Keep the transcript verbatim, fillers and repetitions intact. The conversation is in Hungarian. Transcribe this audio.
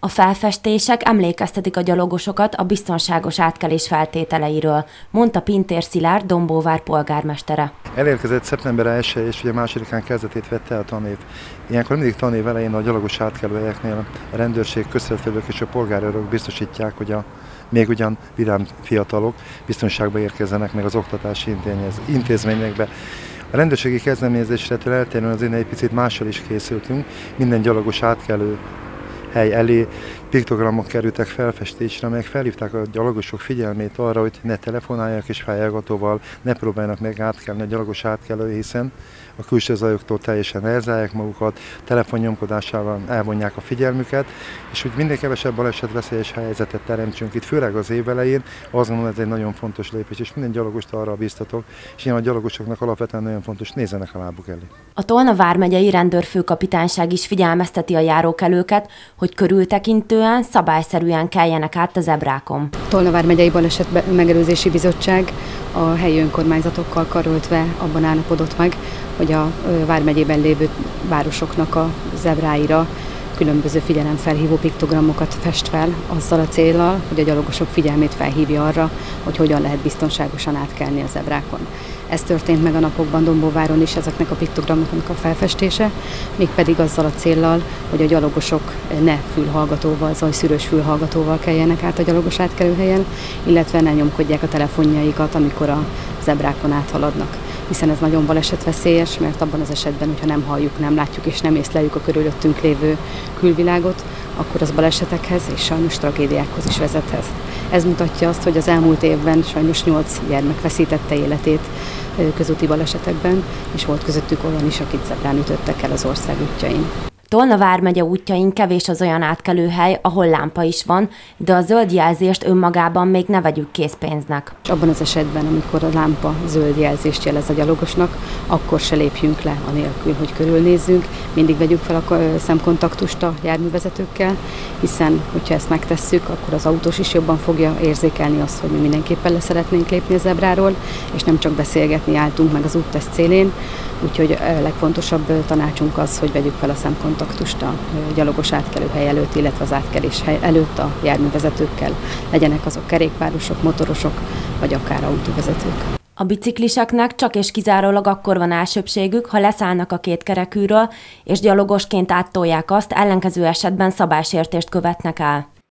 A felfestések emlékeztetik a gyalogosokat a biztonságos átkelés feltételeiről, mondta Pintér Szilárd, Dombóvár polgármestere. Elérkezett szeptember elseje, és ugye másodikán kezdetét vette a tanév. Ilyenkor mindig tanév elején a gyalogos átkelőhelyeknél a rendőrség, közszereplők és a polgárőrök biztosítják, hogy a még ugyan vidám fiatalok biztonságba érkezzenek meg az oktatási intézményekbe. A rendőrségi kezdeményezéstől eltérően azért egy picit mással is készültünk. Minden gyalogos átkelő hely elé piktogramok kerültek felfestésre, amelyek felhívták a gyalogosok figyelmét arra, hogy ne telefonálják és fejhallgatóval, ne próbáljanak meg átkelni a gyalogos átkelő, hiszen a külső zajoktól teljesen elzárják magukat, telefonnyomkodásával elvonják a figyelmüket, és úgy minél kevesebb balesetveszélyes helyzetet teremtsünk itt, főleg az év elején. Azt gondolom, ez egy nagyon fontos lépés, és minden gyalogost arra biztatok, és ilyen a gyalogosoknak alapvetően nagyon fontos, nézzenek a lábuk elé. A Tolna vármegyei rendőrfőkapitányság is figyelmezteti a járókelőket, hogy körültekintően, szabályszerűen keljenek át a zebrákon. Tolna vármegyei Baleset Megelőzési Bizottság a helyi önkormányzatokkal karöltve abban állapodott meg, hogy a vármegyében lévő városoknak a zebráira különböző figyelemfelhívó piktogramokat fest fel, azzal a céllal, hogy a gyalogosok figyelmét felhívja arra, hogy hogyan lehet biztonságosan átkelni a zebrákon. Ez történt meg a napokban Dombóváron is, ezeknek a piktogramoknak a felfestése, mégpedig azzal a céllal, hogy a gyalogosok ne fülhallgatóval, zajszűrős fülhallgatóval keljenek át a gyalogos átkelőhelyen, illetve ne nyomkodják a telefonjaikat, amikor a zebrákon áthaladnak. Hiszen ez nagyon balesetveszélyes, mert abban az esetben, hogyha nem halljuk, nem látjuk és nem észleljük a körülöttünk lévő külvilágot, akkor az balesetekhez és sajnos tragédiákhoz is vezethet. Ez mutatja azt, hogy az elmúlt évben sajnos nyolc gyermek veszítette életét közúti balesetekben, és volt közöttük olyan is, akit zebrán ütöttek el az ország útjain. Tolna vármegye útjain kevés az olyan átkelőhely, ahol lámpa is van, de a zöld jelzést önmagában még ne vegyük készpénznek. És abban az esetben, amikor a lámpa zöld jelzést jelez a gyalogosnak, akkor se lépjünk le anélkül, hogy körülnézzünk. Mindig vegyük fel a szemkontaktust a járművezetőkkel, hiszen hogyha ezt megtesszük, akkor az autós is jobban fogja érzékelni azt, hogy mi mindenképpen le szeretnénk lépni a zebráról, és nem csak beszélgetni álltunk meg az útteszt célén. Úgyhogy a legfontosabb tanácsunk az, hogy vegyük fel a szemkontaktust a gyalogos átkelőhely előtt, illetve az átkelés előtt a járművezetőkkel. Legyenek azok kerékpárosok, motorosok, vagy akár autóvezetők. A bicikliseknek csak és kizárólag akkor van elsőbbségük, ha leszállnak a két kerekűről, és gyalogosként áttolják azt, ellenkező esetben szabálysértést követnek el.